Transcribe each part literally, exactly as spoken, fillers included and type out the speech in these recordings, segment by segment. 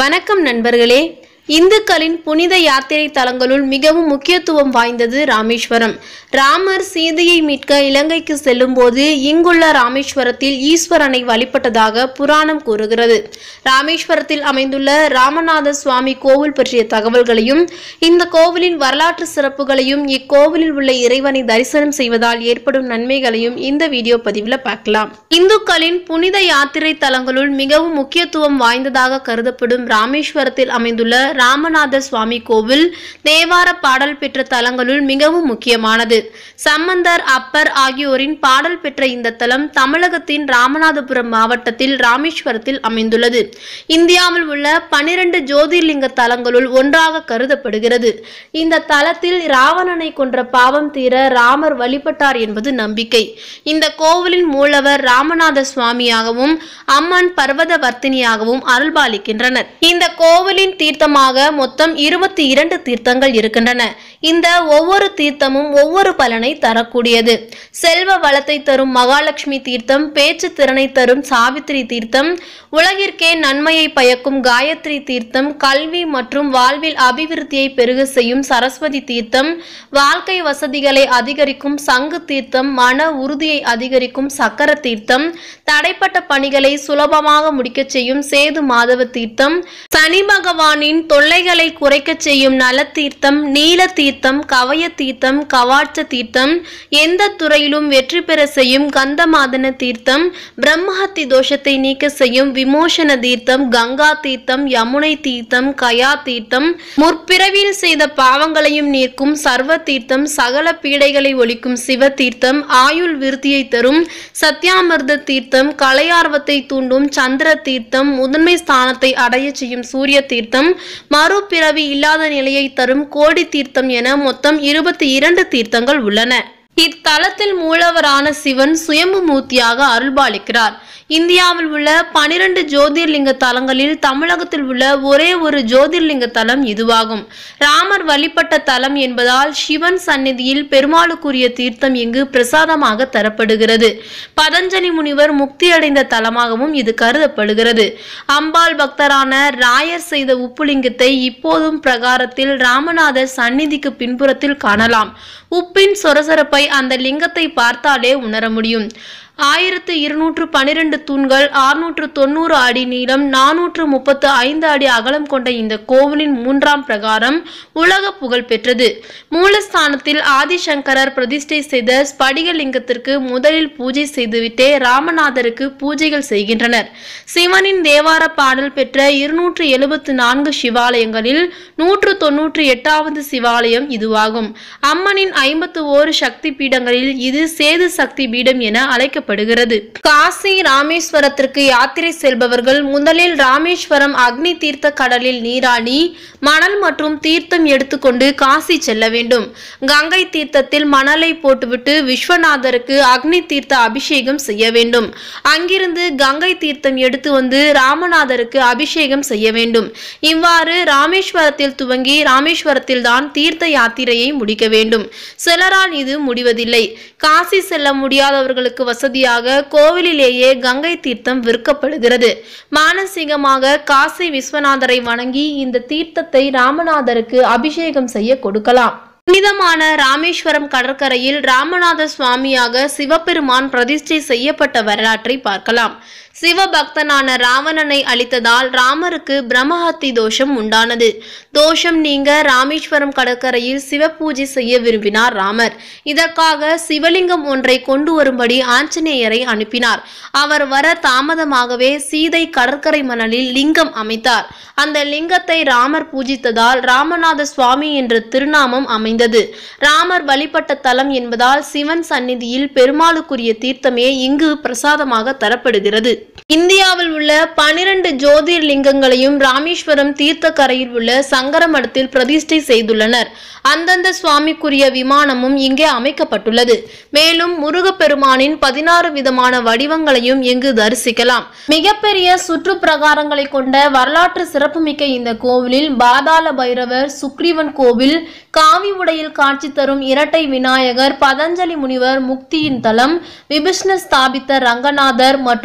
வணக்கம் நண்பர்களே. இந்துக்களின் புனித யாத்திரை தலங்களுள் மிகவும் முக்கியத்துவம் வாய்ந்தது ராமேஸ்வரம். ராமர் சீதையை மீட்க இலங்கைக்கு செல்லும் போது இங்குள்ள ராமேஸ்வரத்தில் ஈஸ்வரனை வழிபட்டதாக புராணம் கூறுகிறது. ராமேஸ்வரத்தில் அமைந்துள்ள ராமநாத சுவாமி கோவில் பற்றிய தகவல்களையும் இந்த கோவிலின் வரலாற்று சிறப்புகளையும் இக்கோவிலில் உள்ள இறைவனை தரிசனம் செய்வதால் ஏற்படும் நன்மைகளையும் இந்த வீடியோ பதிவில் பார்க்கலாம். இந்துக்களின் புனித யாத்திரை தலங்களுள் மிகவும் முக்கியத்துவம் வாய்ந்ததாக கருதப்படும் ராமேஸ்வரத்தில் அமைந்துள்ள ராமநாத சுவாமி கோவில் தேவார பாடல் பெற்ற தலங்களுள் மிகவும் முக்கியமானது. சம்பந்தர், அப்பர் ஆகியோரின் பாடல் பெற்ற இந்த தலம் தமிழகத்தின் ராமநாதபுரம் மாவட்டத்தில் ராமேஸ்வரத்தில் அமைந்துள்ளது. இந்தியாவில் உள்ள பனிரெண்டு ஜோதிர்லிங்க தலங்களுள் ஒன்றாக கருதப்படுகிறது. இந்த தலத்தில் ராவணனை கொன்ற பாவம் தீர ராமர் வழிபட்டார் என்பது நம்பிக்கை. இந்த கோவிலின் மூலவர் ராமநாத சுவாமியாகவும் அம்மன் பர்வதவர்த்தினியாகவும் அருள்பாலிக்கின்றனர். இந்த கோவிலின் தீர்த்தமாக மொத்தம் இருபத்தி இரண்டு தீர்த்தங்கள் இருக்கின்றன. இந்த ஒவ்வொரு தீர்த்தமும் ஒவ்வொரு பலனை தரக்கூடியது. செல்வ வளத்தை தரும் மகாலட்சுமி தீர்த்தம், பேச்சு திறனை தரும் சாவித்திரி தீர்த்தம், உலகிற்கே நன்மையை பயக்கும் காயத்ரி தீர்த்தம், கல்வி மற்றும் வாழ்வில் அபிவிருத்தியை பெருக செய்யும் சரஸ்வதி தீர்த்தம், வாழ்க்கை வசதிகளை அதிகரிக்கும் சங்கு தீர்த்தம், மன உறுதியை அதிகரிக்கும் சக்கர தீர்த்தம், தடைப்பட்ட பணிகளை சுலபமாக முடிக்க செய்யும் சேது மாதவ தீர்த்தம், சனி பகவானின் தொல்லைகளை குறைக்க செய்யும் நல தீர்த்தம், நீல தீர்த்தம், கவய தீர்த்தம், கவாட்ச தீர்த்தம், எந்த துறையிலும் வெற்றி பெற செய்யும் கந்தமாதன தீர்த்தம், பிரம்மஹத்தி தோஷத்தை நீக்க செய்யும் விமோசன தீர்த்தம், கங்கா தீர்த்தம், யமுனை தீர்த்தம், கயா தீர்த்தம், முற்பிறவியில் செய்த பாவங்களையும் நீக்கும் சர்வ தீர்த்தம், சகல பீடைகளை ஒழிக்கும் சிவ தீர்த்தம், ஆயுள் விருத்தியை தரும் சத்யாமிர்த தீர்த்தம், கலையார்வத்தை தூண்டும் சந்திர தீர்த்தம், முதன்மை ஸ்தானத்தை அடைய செய்யும் சூரிய தீர்த்தம், மறுபிறவி இல்லாத நிலையை தரும் கோடி தீர்த்தம் என மொத்தம் இருபத்தி இரண்டு தீர்த்தங்கள் உள்ளன. இத்தலத்தில் மூலவரான சிவன் சுயம்பு மூர்த்தியாக அருள்பாலிக்கிறார். இந்தியாவில் உள்ள பனிரெண்டு ஜோதிர்லிங்க தலங்களில் தமிழகத்தில் உள்ள ஒரே ஒரு ஜோதிர்லிங்க தலம் இதுவாகும். ராமர் வழிபட்ட தலம் என்பதால் சிவன் சந்நிதியில் பெருமாளுக்குரிய தீர்த்தம் இங்கு பிரசாதமாக தரப்படுகிறது. பதஞ்சலி முனிவர் முக்தியடைந்த தலமாகவும் இது கருதப்படுகிறது. அம்பாள் பக்தரான ராயர் செய்த உப்புலிங்கத்தை இப்போதும் பிரகாரத்தில் ராமநாதர் சந்நிதிக்கு பின்புறத்தில் காணலாம். உப்பின் சொரசொரப்பை அந்த லிங்கத்தை பார்த்தாலே உணர முடியும். ஆயிரத்து இருநூற்று பனிரெண்டு தூண்கள், அறுநூற்று தொண்ணூறு அடி நீளம், நானூற்று முப்பத்து ஐந்து அடி அகலம் கொண்ட இந்த கோவிலின் மூன்றாம் பிரகாரம் உலக புகழ் பெற்றது. மூலஸ்தானத்தில் ஆதிசங்கரர் பிரதிஷ்டை செய்த ஸ்படிகலிங்கத்திற்கு முதலில் பூஜை செய்துவிட்டே ராமநாதருக்கு பூஜைகள் செய்கின்றனர். சிவனின் தேவார பாடல் பெற்ற இருநூற்று எழுபத்து நான்கு சிவாலயங்களில் நூற்று தொன்னூற்றி எட்டாவது சிவாலயம் இதுவாகும். அம்மனின் ஐம்பத்து ஓரு சக்தி பீடங்களில் இது சேது சக்தி பீடம் என அழைக்க படுகிறது. காசி ராமேஸ்வரத்திற்கு யாத்திரை செல்பவர்கள் முதலில் ராமேஸ்வரம் அக்னி தீர்த்த கடலில் நீராடி மணல் மற்றும் தீர்த்தம் எடுத்துக்கொண்டு காசி செல்ல வேண்டும். கங்கை தீர்த்தத்தில் மணலை போட்டுவிட்டு விஸ்வநாதருக்கு அக்னி தீர்த்த அபிஷேகம் செய்ய வேண்டும். அங்கிருந்து கங்கை தீர்த்தம் எடுத்து வந்து ராமநாதருக்கு அபிஷேகம் செய்ய வேண்டும். இவ்வாறு ராமேஸ்வரத்தில் துவங்கி ராமேஸ்வரத்தில் தான் தீர்த்த யாத்திரையை முடிக்க வேண்டும். சிலரால் இது முடிவதில்லை. காசி செல்ல முடியாதவர்களுக்கு வசதியாக கோவிலிலேயே கங்கை தீர்த்தம் விற்கப்படுகிறது. மானசீகமாக காசி விஸ்வநாதரை வணங்கி இந்த தீர்த்தத்தை ராமநாதருக்கு அபிஷேகம் செய்ய கொடுக்கலாம். புனிதமான ராமேஸ்வரம் கடற்கரையில் ராமநாத சுவாமியாக சிவபெருமான் பிரதிஷ்டை செய்யப்பட்ட வரலாற்றை பார்க்கலாம். சிவபக்தனான ராவணனை அழித்ததால் ராமருக்கு பிரம்மஹத்தி தோஷம் உண்டானது. தோஷம் நீங்க ராமேஸ்வரம் கடற்கரையில் சிவ பூஜை செய்ய விரும்பினார் ராமர். இதற்காக சிவலிங்கம் ஒன்றை கொண்டு வரும்படி ஆஞ்சநேயரை அனுப்பினார். அவர் வர தாமதமாகவே சீதை கடற்கரை மணலில் லிங்கம் அமைத்தார். அந்த லிங்கத்தை ராமர் பூஜித்ததால் ராமநாத சுவாமி என்ற திருநாமம் அமைந்தது. ராமர் வழிபட்ட தலம் என்பதால் சிவன் சந்நிதியில் பெருமாளுக்குரிய தீர்த்தமே இங்கு பிரசாதமாக தரப்படுகிறது. இந்தியாவில் உள்ள பனிரெண்டு ஜோதிர்லிங்கங்களையும் ராமேஸ்வரம் தீர்த்த கரையில் உள்ள சங்கர மடத்தில் பிரதிஷ்டை செய்துள்ளனர். அந்தந்த சுவாமிக்குரிய விமானமும் இங்கே அமைக்கப்பட்டுள்ளது. மேலும் முருகப்பெருமானின் பதினாறு விதமான வடிவங்களையும் இங்கு தரிசிக்கலாம். மிகப்பெரிய சுற்று பிரகாரங்களை கொண்ட வரலாற்று சிறப்புமிக்க இந்த கோவிலில் பாதாள பைரவர், சுக்ரீவன் கோவில், காவி உடையில் காட்சி தரும் இரட்டை விநாயகர், பதஞ்சலி முனிவர் முக்தியின் தலம், விபிஷ்ணு ஸ்தாபித்த ரங்கநாதர் மற்றும் ஸ்படி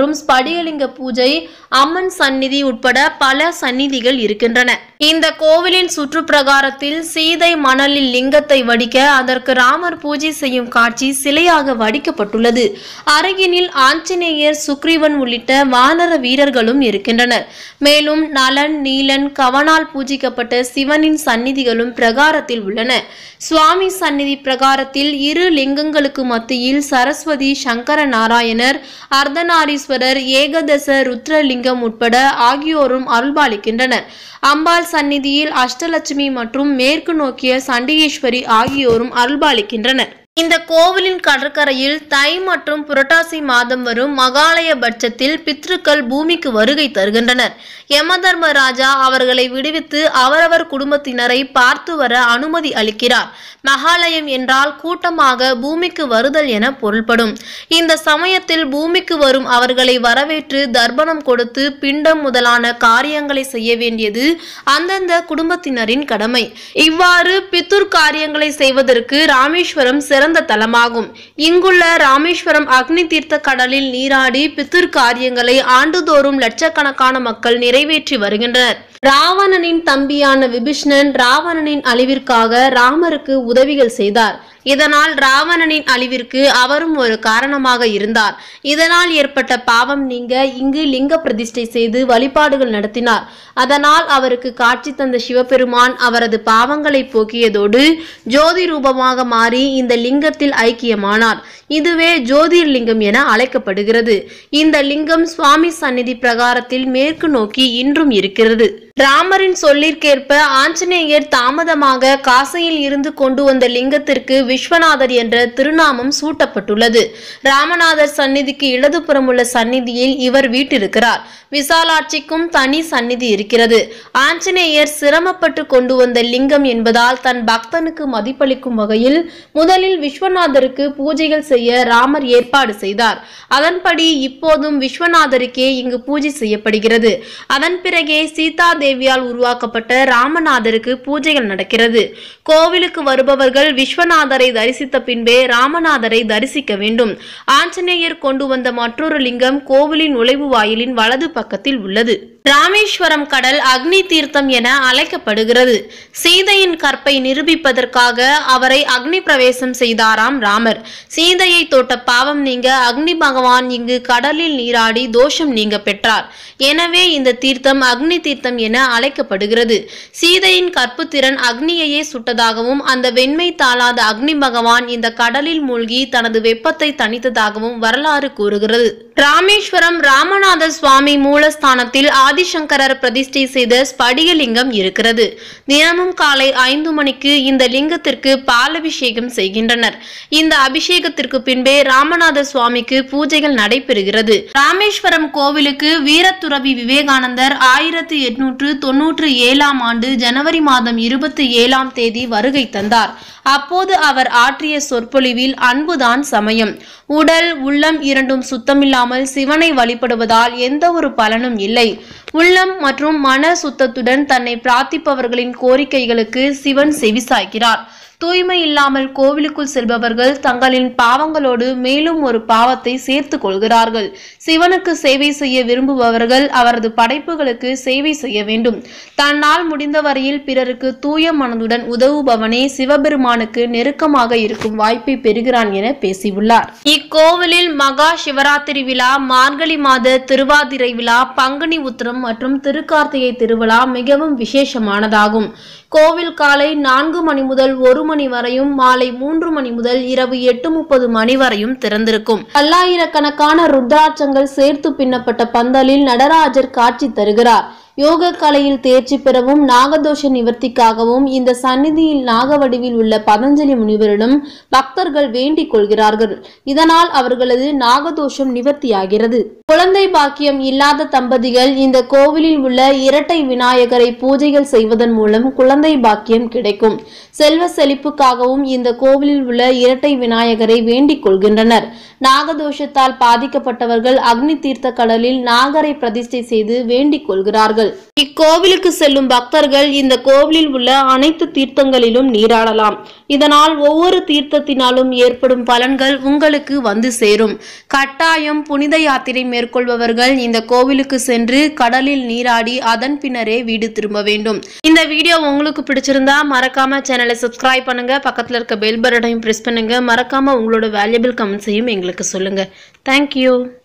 ஸ்படிகலிங்க பூஜை, அம்மன் சந்நிதி உட்பட பல சந்நிதிகள் இருக்கின்றன. இந்த கோவிலின் சுற்று பிரகாரத்தில் சீதை மணலில் லிங்கத்தை வடிக்க அதற்கு ராமர் பூஜை செய்யும் காட்சி சிலையாக வடிக்கப்பட்டுள்ளது. அருகினில் ஆஞ்சநேயர், சுக்ரீவன் உள்ளிட்ட வானர வீரர்களும் இருக்கின்றனர். மேலும் நலன், நீலன், கவனால் பூஜிக்கப்பட்ட சிவனின் சந்நிதிகளும் பிரகாரத்தில் உள்ளன. சுவாமி சந்நிதி பிரகாரத்தில் இரு லிங்கங்களுக்கு மத்தியில் சரஸ்வதி, சங்கர நாராயணர், அர்த்தநாரீஸ்வரர், ஏகதச ருத்ரலிங்கம் உட்பட ஆகியோரும் அருள்பாலிக்கின்றனர். அம்பாள் சந்நிதியில் அஷ்டலட்சுமி மற்றும் மேற்கு நோக்கிய சண்டிகேஸ்வரி ஆகியோரும் அருள்பாலிக்கின்றனர். இந்த கோவிலின் கடற்கரையில் தை மற்றும் புரட்டாசி மாதம் வரும் மகாலய பட்சத்தில் பித்ருக்கள் பூமிக்கு வருகை தருகின்றனர். யமதர்மராஜா அவர்களை விடுவித்து அவரவர் குடும்பத்தினரை பார்த்து வர அனுமதி அளிக்கிறார். மகாலயம் என்றால் கூட்டமாக பூமிக்கு வருதல் என பொருள்படும். இந்த சமயத்தில் பூமிக்கு வரும் அவர்களை வரவேற்று தர்ப்பணம் கொடுத்து பிண்டம் முதலான காரியங்களை செய்ய வேண்டியது அந்தந்த குடும்பத்தினரின் கடமை. இவ்வாறு பித்துர் காரியங்களை செய்வதற்கு ராமேஸ்வரம் சிறந்த தலமாகும். இங்குள்ள ராமேஸ்வரம் அக்னி தீர்த்த கடலில் நீராடி பித்துர் காரியங்களை ஆண்டுதோறும் லட்சக்கணக்கான மக்கள் நிறைவேற்றி வருகின்றனர். ராவணனின் தம்பியான விபீஷ்ணன் ராவணனின் அழிவிற்காக ராமருக்கு உதவிகள் செய்தார். இதனால் ராவணனின் அழிவிற்கு அவரும் ஒரு காரணமாக இருந்தார். இதனால் ஏற்பட்ட பாவம் நீங்க இங்கு லிங்க பிரதிஷ்டை செய்து வழிபாடுகள் நடத்தினார். அதனால் அவருக்கு காட்சி தந்த சிவபெருமான் அவரது பாவங்களை போக்கியதோடு ஜோதி ரூபமாக மாறி இந்த லிங்கத்தில் ஐக்கியமானார். இதுவே ஜோதிர்லிங்கம் என அழைக்கப்படுகிறது. இந்த லிங்கம் சுவாமி சந்நிதி பிரகாரத்தில் மேற்கு நோக்கி இன்றும் இருக்கிறது. ராமரின் சொல்லிற்கேற்ப ஆஞ்சநேயர் தாமதமாக காசியில் இருந்து கொண்டு வந்த லிங்கத்திற்கு விஸ்வநாதர் என்ற திருநாமம் சூட்டப்பட்டுள்ளது. ராமநாதர் சந்நிதிக்கு இடதுபுறம் உள்ள சந்நிதியில் இவர் வீட்டிருக்கிறார். விசாலாட்சிக்கும் தனி சந்நிதி இருக்கிறது. ஆஞ்சநேயர் சிரமப்பட்டு கொண்டு வந்த லிங்கம் என்பதால் தன் பக்தனுக்கு மதிப்பளிக்கும் வகையில் முதலில் விஸ்வநாதருக்கு பூஜைகள் செய்ய ராமர் ஏற்பாடு செய்தார். அதன்படி இப்போதும் விஸ்வநாதருக்கே இங்கு பூஜை செய்யப்படுகிறது. அதன் பிறகே சீதா தேவியால் உருவாக்கப்பட்ட ராமநாதருக்கு பூஜைகள் நடக்கிறது. கோவிலுக்கு வருபவர்கள் விஸ்வநாதரை தரிசித்த பின்பே ராமநாதரை தரிசிக்க வேண்டும். ஆஞ்சநேயர் கொண்டு வந்த மற்றொரு லிங்கம் கோவிலின் நுழைவு வாயிலின் வலது பக்கத்தில் உள்ளது. ராமேஸ்வரம் கடல் அக்னி தீர்த்தம் என அழைக்கப்படுகிறது. சீதையின் கற்பை நிரூபிப்பதற்காக அவரை அக்னி பிரவேசம் செய்தாராம் ராமர். சீதையை தொட்ட பாவம் நீங்க அக்னி பகவான் இங்கு கடலில் நீராடி தோஷம் நீங்க பெற்றார். எனவே இந்த தீர்த்தம் அக்னி தீர்த்தம் என அழைக்கப்படுகிறது. சீதையின் கற்பு திறன் அக்னியையே சுட்டதாகவும் அந்த வெண்மை தாளாத அக்னி பகவான் இந்த கடலில் மூழ்கி தனது வெப்பத்தை தணித்ததாகவும் வரலாறு கூறுகிறது. ராமேஸ்வரம் ராமநாத சுவாமி மூலஸ்தானத்தில் ஆதிசங்கரர் பிரதிஷ்டை செய்த ஸ்படிகலிங்கம் இருக்கிறது. தினமும் காலை ஐந்து மணிக்கு இந்த லிங்கத்திற்கு பாலபிஷேகம் செய்கின்றனர். இந்த அபிஷேகத்திற்கு பின்பே ராமநாத சுவாமிக்கு பூஜைகள் நடைபெறுகிறது. ராமேஸ்வரம் கோவிலுக்கு வீரத்துறவி விவேகானந்தர் ஆயிரத்தி எட்நூற்று தொன்னூற்று ஏழாம் ஆண்டு ஜனவரி மாதம் இருபத்தி ஏழாம் தேதி வருகை தந்தார். அப்போது அவர் ஆற்றிய சொற்பொழிவில் அன்புதான் சமயம், உடல் உள்ளம் இரண்டும் சுத்தமில்லாமல் சிவனை வழிபடுவதால் எந்த ஒரு பலனும் இல்லை. உள்ளம் மற்றும் மன சுத்தத்துடன் தன்னை பிரார்த்திப்பவர்களின் கோரிக்கைகளுக்கு சிவன் செவிசாய்க்கிறார். தூய்மை இல்லாமல் கோவிலுக்குள் செல்பவர்கள் தங்களின் பாவங்களோடு மேலும் ஒரு பாவத்தை சேர்த்து கொள்கிறார்கள். சிவனுக்கு சேவை செய்ய விரும்புபவர்கள் அவரது படைப்புகளுக்கு சேவை செய்ய வேண்டும். தன்னால் முடிந்த வரையில் பிறருக்கு தூய மனதுடன் உதவுபவனே சிவபெருமானுக்கு நெருக்கமாக இருக்கும் வாய்ப்பை பெறுகிறான் என பேசியுள்ளார். இக்கோவிலில் மகா சிவராத்திரி விழா, மார்கழி மாத திருவாதிரை விழா, பங்குனி உத்திரம் மற்றும் திருக்கார்த்திகை திருவிழா மிகவும் விசேஷமானதாகும். கோவில் காலை நான்கு மணி முதல் ஒரு மணி வரையும், மாலை மூன்று மணி முதல் இரவு எட்டு முப்பது மணி வரையும் திறந்திருக்கும். பல்லாயிரக்கணக்கான ருத்ராட்சங்கள் சேர்த்து பின்னப்பட்ட பந்தலில் நடராஜர் காட்சி தருகிறார். யோக கலையில் தேர்ச்சி பெறவும் நாகதோஷ நிவர்த்திக்காகவும் இந்த சந்நிதியில் நாகவடிவில் உள்ள பதஞ்சலி முனிவரிடம் பக்தர்கள் வேண்டிக் கொள்கிறார்கள். இதனால் அவர்களது நாகதோஷம் நிவர்த்தியாகிறது. குழந்தை பாக்கியம் இல்லாத தம்பதிகள் இந்த கோவிலில் உள்ள இரட்டை விநாயகரை பூஜைகள் செய்வதன் மூலம் குழந்தை பாக்கியம் கிடைக்கும். செல்வ செழிப்புக்காகவும் இந்த கோவிலில் உள்ள இரட்டை விநாயகரை வேண்டிக் கொள்கின்றனர். நாகதோஷத்தால் பாதிக்கப்பட்டவர்கள் அக்னி தீர்த்த கடலில் நாகரை பிரதிஷ்டை செய்து வேண்டிக் கொள்கிறார்கள். சொல்வார்கள். இக்கோவிலுக்கு செல்லும் பக்தர்கள் இந்த கோவிலில் உள்ள அனைத்து தீர்த்தங்களிலும் நீராடலாம். இதனால் ஒவ்வொரு தீர்த்தத்தினாலும் ஏற்படும் பலன்கள் உங்களுக்கு வந்து சேரும். கட்டாயம் புனித யாத்திரை மேற்கொள்பவர்கள் இந்த கோவிலுக்கு சென்று கடலில் நீராடி அதன் பின்னரே வீடு திரும்ப வேண்டும். இந்த வீடியோ உங்களுக்கு பிடிச்சிருந்தா மறக்காம சேனலை சப்ஸ்கிரைப் பண்ணுங்க, பக்கத்துல இருக்க பெல் பட்டனையும் பிரஸ் பண்ணுங்க. மறக்காம உங்களோட வேல்யூபிள் கமெண்ட்ஸையும் எங்களுக்கு சொல்லுங்க. தேங்க்யூ.